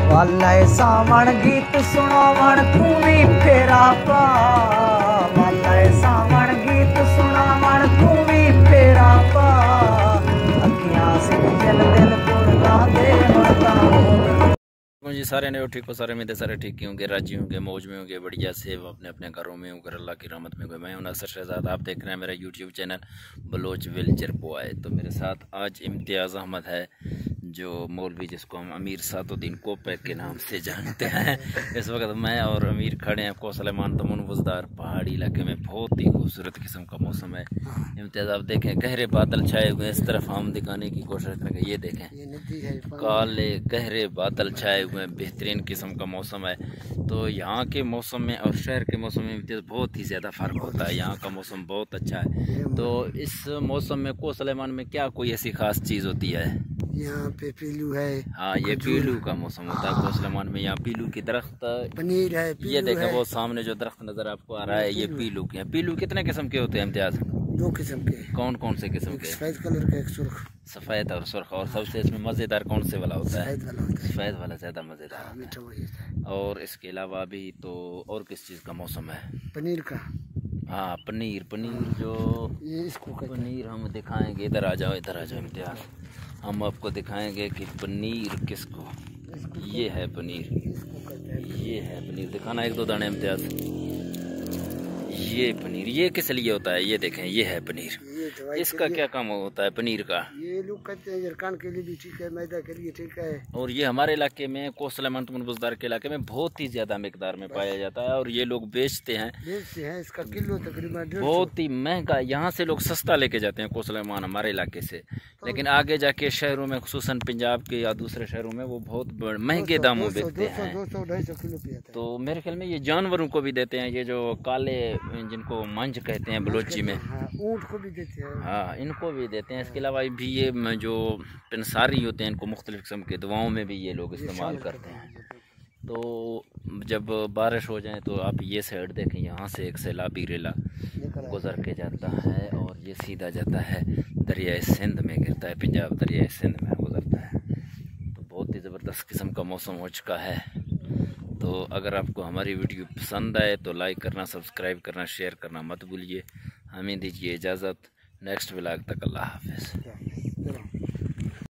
वाले सावण गीत सुनावण तू भी फेरा पा, वाले सावण गीत सुनावण तू भी फेरा पा, अखियां से जल दिल पुरता दे मरता जी। सारे ने ठीक हो, सारे मेरे सारे ठीक ही होंगे, राजी होंगे, मौज में होंगे, बढ़िया से अपने अपने घरों में होकर अल्लाह की रहमत में होंगे। मैं हूं नासिर शहजाद, आप देख रहे हैं मेरा YouTube channel Baloch villager boy. तो मेरे साथ आज इम्तियाज़ अहमद है, जो मौलवी जिसको हम अमीर सातुद्दीन कोपैक के नाम से जानते हैं। इस वक्त मैं और अमीर खड़े हैं कोसलमान तमन बुजदार पहाड़ी इलाके में। बहुत ही खूबसूरत किस्म का मौसम है। इम्तियाज़ आप देखें, गहरे बादल छाए हुए हैं, इस तरफ हम दिखाने की कोशिश करेंगे। ये देखें, काले गहरे बादल छाए हुए हैं, बेहतरीन किस्म का मौसम है। तो यहाँ के मौसम में और शहर के मौसम में बहुत ही ज़्यादा फ़र्क होता है। यहाँ का मौसम बहुत अच्छा है। तो इस मौसम में कोसलमान में क्या कोई ऐसी ख़ास चीज़ होती है? यहाँ पे पीलू है। हाँ, ये पीलू का मौसम होता है कोसलमान में। यहाँ पीलू की दरख्त, पनीर है, ये देखें वो सामने जो दरख्त नजर आपको आ रहा है, ये पीलू के हैं। पीलू कितने किस्म के होते हैं इम्तियाज़? 2 किस्म के। कौन कौन से किस्म के? सफेद कलर का, एक सुर्ख। सफ़ेद और सुर्ख। और सबसे इसमें मज़ेदार कौन से वाला होता है? सफेद वाला होता है। सफ़ेद वाला ज़्यादा मज़ेदार होता है। और इसके अलावा भी तो और किस चीज़ का मौसम है? पनीर का। हाँ, पनीर जो ये इसको पनीर हम दिखाएंगे। इधर आ जाओ, इधर आ जाओ इम्तियाज़, हम आपको दिखाएंगे कि पनीर किसको। ये है पनीर, ये है पनीर। दिखाना 1-2 दाने इम्तियाज़। ये पनीर, ये किस लिए होता है? ये देखें, ये है पनीर। इसका क्या काम होता है पनीर का? ये लोग कहते हैं जरकान के लिए भी ठीक है, मैदा के लिए ठीक है। और ये हमारे इलाके में कोसलमान तमन बुजदार के इलाके में बहुत ही ज़्यादा मिकदार में पाया जाता है। और ये लोग बेचते हैं। इसका किलो तकरीबन 150। बहुत ही महंगा। यहाँ से लोग सस्ता लेके जाते हैं कोसलमान हमारे इलाके से, लेकिन आगे जाके शहरों में, खुसूसन पंजाब के या दूसरे शहरों में, वो बहुत महंगे दामों में बेचते हैं। 200-250 किलो पे आता है। तो मेरे ख्याल में ये जानवरों को भी देते हैं, ये जो काले जिनको मंज कहते हैं बलोची में। ऊँट को भी देते हैं। हाँ, इनको भी देते हैं। इसके अलावा भी ये जो पंसारी होते हैं, इनको मुख्तलिफ किस्म की दवाओं में भी ये लोग इस्तेमाल करते हैं। तो जब बारिश हो जाए तो आप ये साइड देखें, यहाँ से एक सैलाबी रेला गुजर के जाता है और ये सीधा जाता है दरियाए सिंध में गिरता है, पंजाब दरियाए सिंध में गुजरता है। तो बहुत ही ज़बरदस्त किस्म का मौसम हो चुका है। तो अगर आपको हमारी वीडियो पसंद आए तो लाइक करना, सब्सक्राइब करना, शेयर करना मत भूलिए। हमें दीजिए इजाज़त। नेक्स्ट व्लॉग तक अल्लाह हाफ़िज़।